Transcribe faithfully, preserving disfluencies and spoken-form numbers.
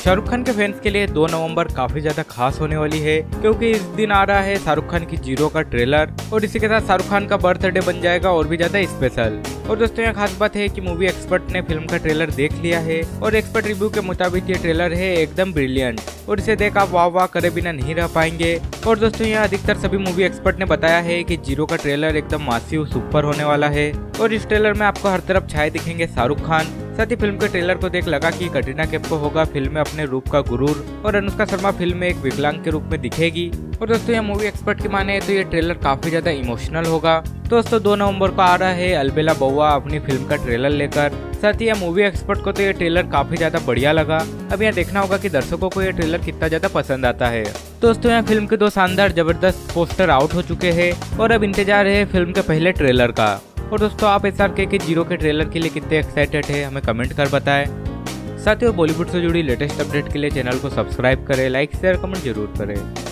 शाहरुख खान के फैंस के लिए दो नवंबर काफी ज्यादा खास होने वाली है, क्योंकि इस दिन आ रहा है शाहरुख खान की जीरो का ट्रेलर और इसी के साथ शाहरुख खान का बर्थडे बन जाएगा और भी ज्यादा स्पेशल। और दोस्तों यहाँ खास बात है कि मूवी एक्सपर्ट ने फिल्म का ट्रेलर देख लिया है और एक्सपर्ट रिव्यू के मुताबिक ये ट्रेलर है एकदम ब्रिलियंट और इसे देख आप वाह वाह करे बिना नहीं रह पाएंगे। और दोस्तों यहाँ अधिकतर सभी मूवी एक्सपर्ट ने बताया है कि जीरो का ट्रेलर एकदम मासिव सुपर होने वाला है और इस ट्रेलर में आपको हर तरफ छाए दिखेंगे शाहरुख खान। साथ ही फिल्म के ट्रेलर को देख लगा कि कटरीना कैफ को होगा फिल्म में अपने रूप का गुरूर और अनुष्का शर्मा फिल्म में एक विकलांग के रूप में दिखेगी। और दोस्तों यह मूवी एक्सपर्ट की माने तो ये ट्रेलर काफी ज्यादा इमोशनल होगा। दोस्तों दो नवंबर को आ रहा है अलबेला बउआ अपनी फिल्म का ट्रेलर लेकर। साथ ही यह मूवी एक्सपर्ट को तो ये ट्रेलर काफी ज्यादा बढ़िया लगा। अब यहाँ देखना होगा कि दर्शकों को ये ट्रेलर कितना ज्यादा पसंद आता है। दोस्तों यहाँ फिल्म के दो शानदार जबरदस्त पोस्टर आउट हो चुके हैं और अब इंतजार है फिल्म के पहले ट्रेलर का। और दोस्तों आप एस आर के के जीरो के ट्रेलर के लिए कितने एक्साइटेड है हमें कमेंट कर बताएं। साथ ही बॉलीवुड से जुड़ी लेटेस्ट अपडेट के लिए चैनल को सब्सक्राइब करें, लाइक शेयर कमेंट जरूर करें।